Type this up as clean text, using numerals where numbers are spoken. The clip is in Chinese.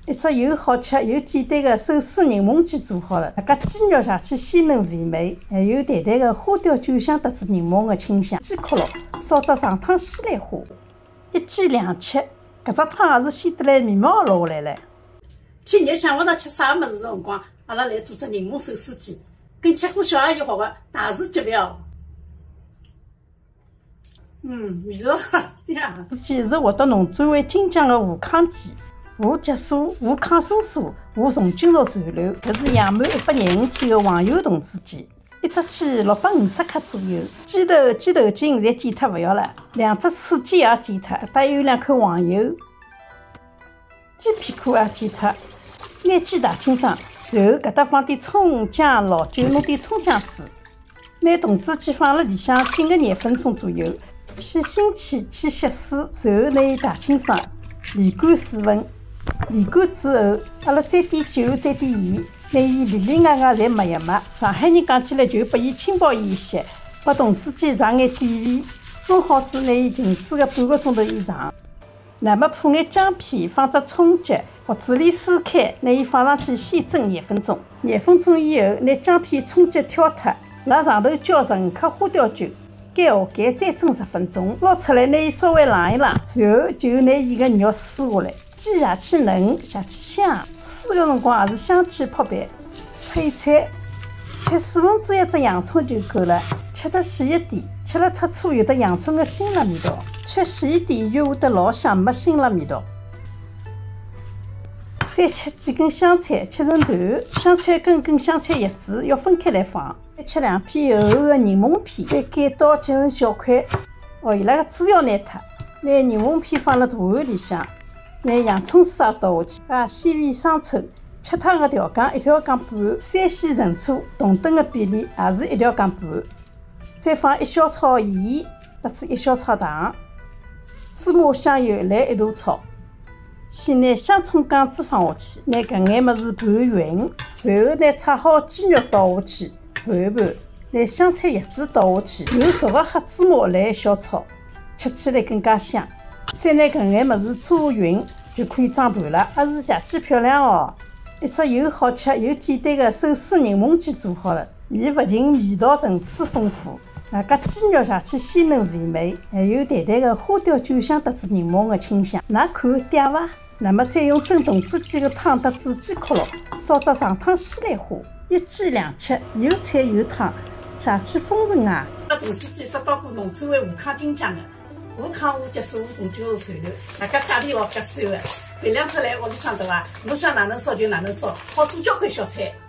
一只又好吃又简单的手撕柠檬鸡做好了。那鸡肉上去鲜嫩肥美，还有淡淡的花雕酒香搭子柠檬的清香。鸡壳肉烧只上汤西兰花，一鸡两吃，搿只汤也是鲜得来面毛落下来了。 天热想勿着吃啥物事的辰光，阿拉来做只柠檬手撕鸡，跟吃货小阿姨学的大事节表。味道呀！ 鸡是获得农专会金奖的无糠鸡，无激素、无抗生素、无重金属残留。搿是养满125天的黄油同志鸡，一只鸡650克左右。鸡头、鸡头筋侪剪脱勿要了，2只翅尖也剪脱，搭有2口黄油。鸡屁股也剪脱，拿鸡大清爽，然后搿搭放点葱姜老酒，弄点葱姜水，拿同志鸡放辣里向浸个2分钟左右。先腥气去吸水，然后拿伊大清爽，沥干水分。沥干之后，阿拉沾点酒，沾点盐，拿伊里里外外侪抹一抹。上海人讲起来就拨伊轻薄一些，把同志鸡上眼底味，弄好子拿伊静置个半个钟头以上。那么铺眼姜片，放只葱节，锅子里水开，拿伊放上去先蒸2分钟。2分钟以后，拿姜片、葱节挑脱，辣上头浇15克花雕酒。盖下盖再蒸10分钟，捞出来拿伊稍微冷一冷，然后就拿伊个肉撕下来。鸡下去嫩，下去香，撕个辰光也是香气扑鼻。配菜，切1/4只洋葱就够了，切得细一点，吃了太粗有得洋葱个辛辣味道；切细一点就会得老香，没辛辣味道。再切几根香菜，切成段，香菜根跟香菜叶子要分开来放。再切2片厚厚的柠檬片，再改刀切成小块。伊拉个主要拿脱，拿柠檬片放辣大碗里向，拿洋葱丝也倒下去，加鲜味生抽，切汤个调羹1条羹半，3鲜陈醋同等个比例也是1条羹半。再放1小炒盐，搭子1小炒糖，芝麻香油来一大炒。先拿香葱姜子放下去，拿搿眼物事拌匀，然后拿炒好鸡肉倒下去。拌一拌，拿香菜叶子倒下去，用熟个黑芝麻来小炒，吃起来更加香。再拿搿眼物事抓匀，就可以装盘了。也是邪气漂亮哦！一只又好吃又简单的手撕柠檬鸡做好了，伊勿仅味道层次丰富，外加鸡肉上去鲜嫩肥美，还有淡淡的花雕酒香搭子柠檬的清香。㑚看嗲伐？那么再用蒸同志鸡的汤搭子鸡壳肉，烧只上汤西兰花。1鸡2吃，有菜有汤，邪气丰盛啊！ 同志鸡得到过农专会无糠金奖的，无糠无激素无重金属残留，大家价钿老合算的。备2只来屋里向对伐？侬想哪能烧就哪能烧，好做交关小菜。